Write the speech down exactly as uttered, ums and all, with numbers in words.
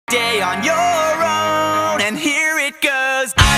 day on your own, and here it goes.